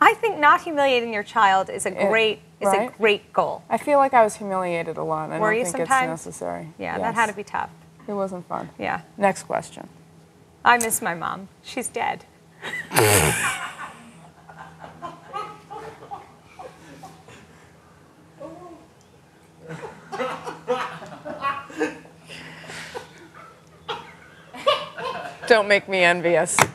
I think not humiliating your child is a great goal. I feel like I was humiliated a lot. I don't think it's necessary. Yeah, that had to be tough. It wasn't fun. Yeah. Next question. I miss my mom. She's dead. Don't make me envious.